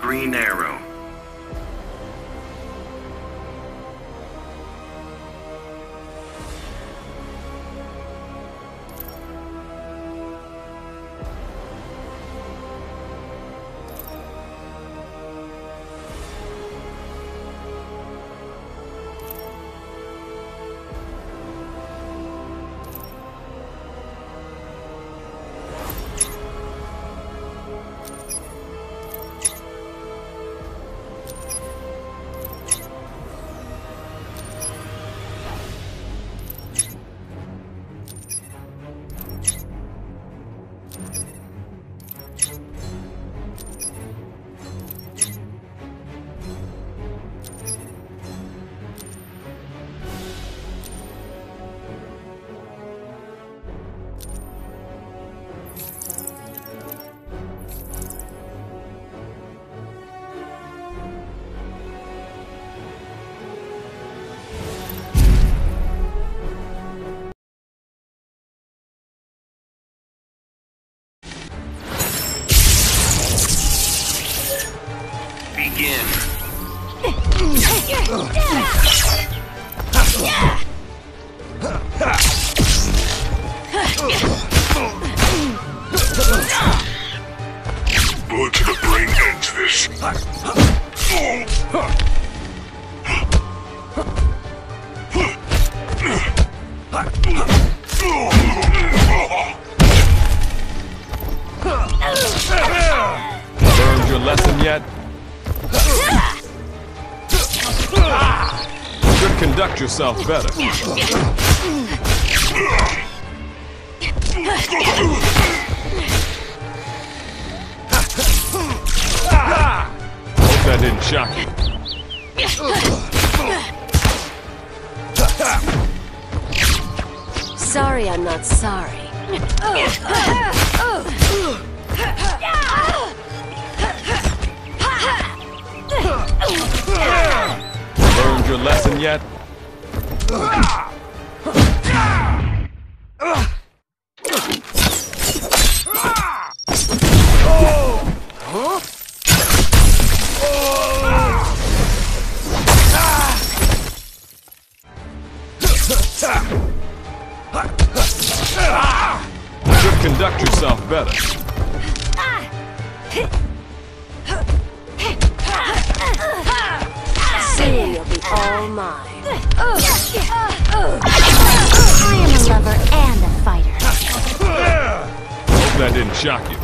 green arrow. Begin. Blood to the brain ends this. Learned your lesson yet? Should conduct yourself better. Hope that didn't shock you. Sorry, I'm not sorry. Learned your lesson yet? Should conduct yourself better. Soon you'll be all mine. I am a lover and a fighter. Hope that didn't shock you.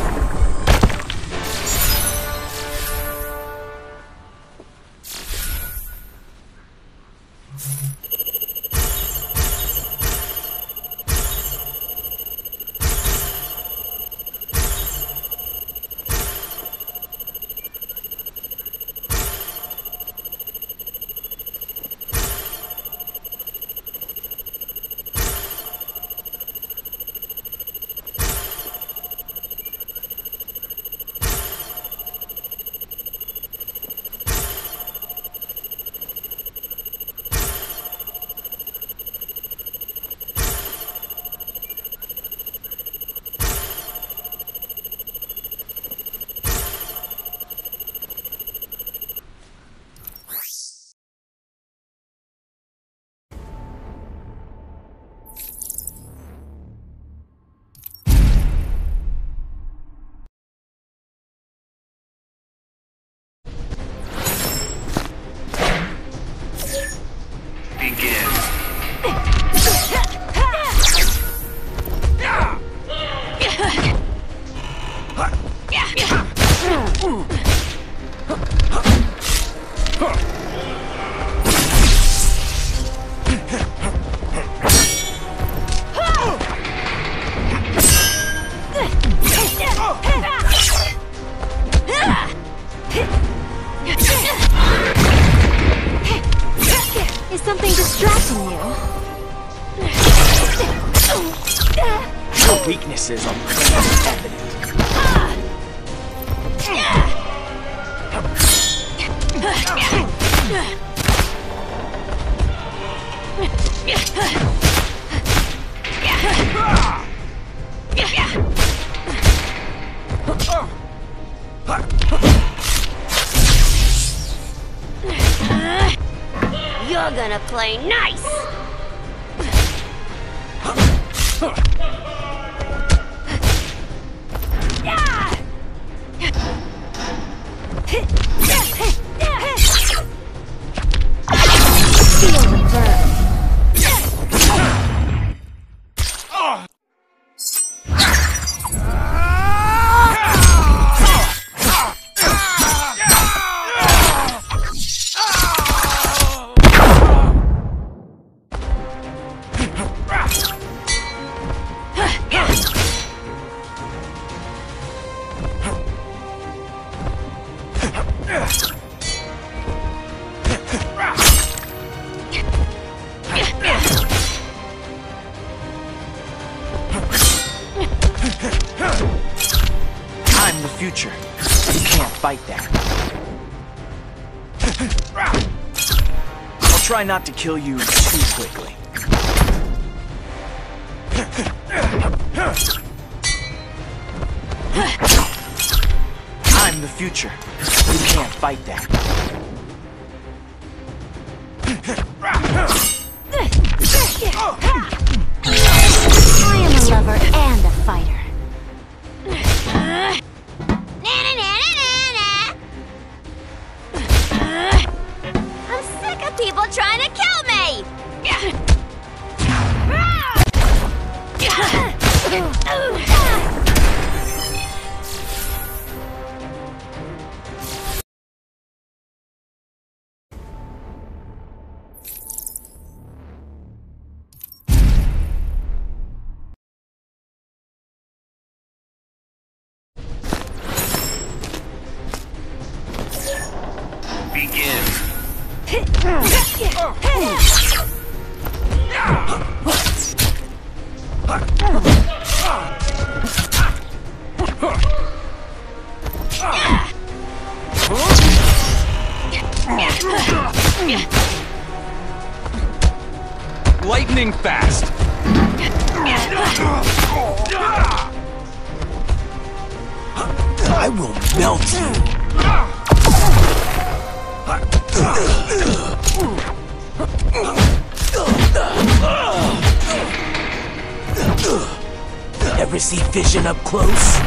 Is something distracting you? Your weaknesses are plainly evident. wanna play nice! Feel the burn. I'm the future. You can't fight that. I'll try not to kill you too quickly. I'm the future. You can't fight that. I am a lover and a fighter. I'm sick of people trying to kill me! Begin. Lightning fast. I will melt you. Ever see Vision up close?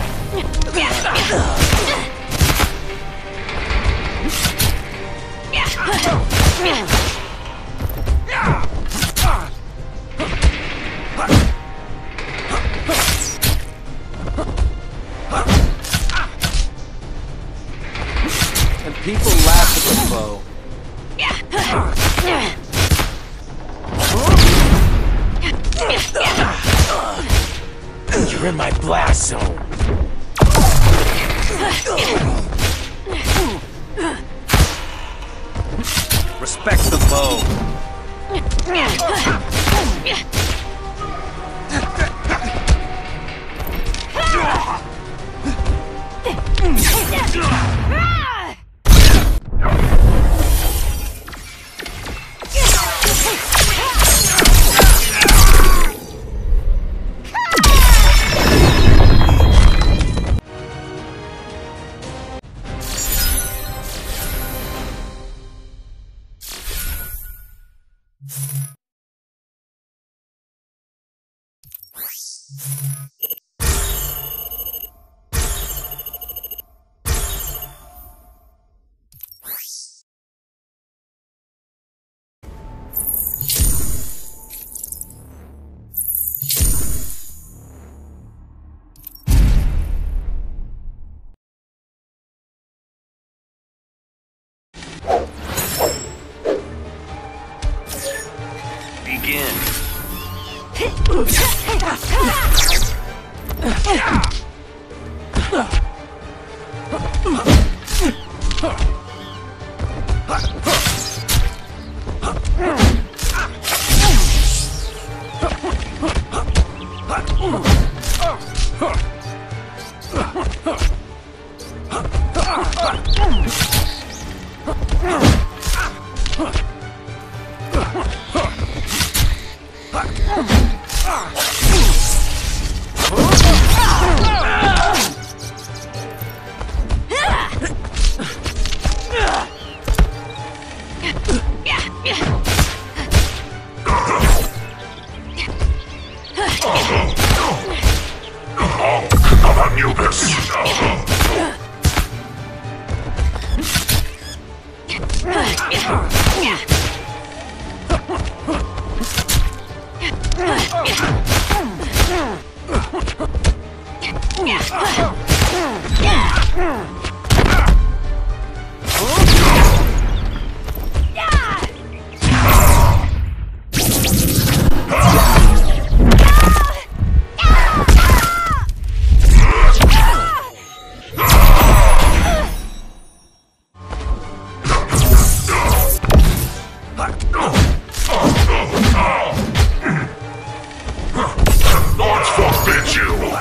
And people laugh at the foe. You're in my blast zone. Respect the foe. Begin. Anubis. Not forbid you.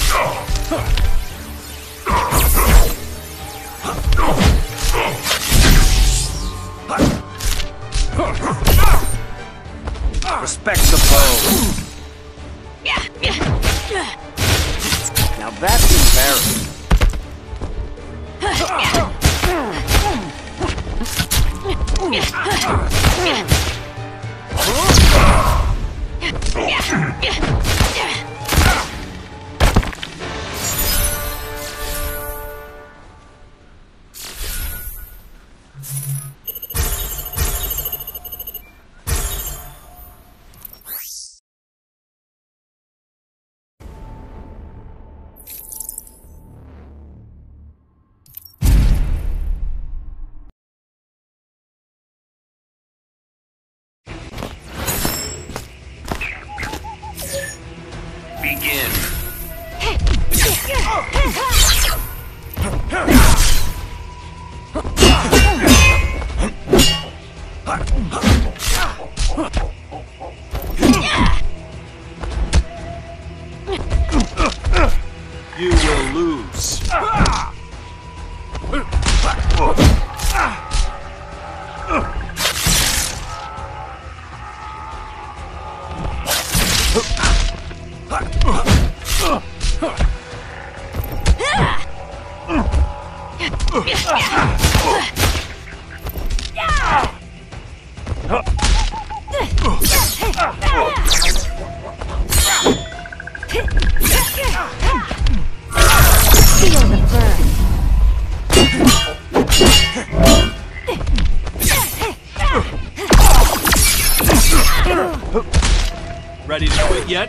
Respect the bow. Now that's embarrassing. Begin. You will lose. Feel the burn. Ready to quit yet?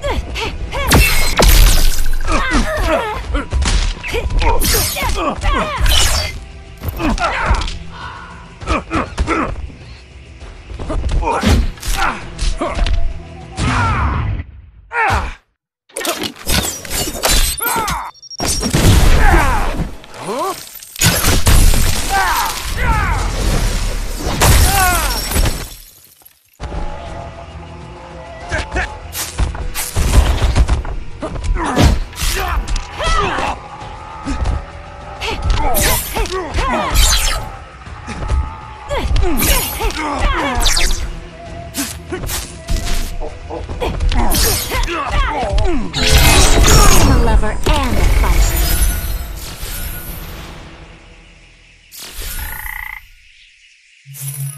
I'm a lover and a fighter.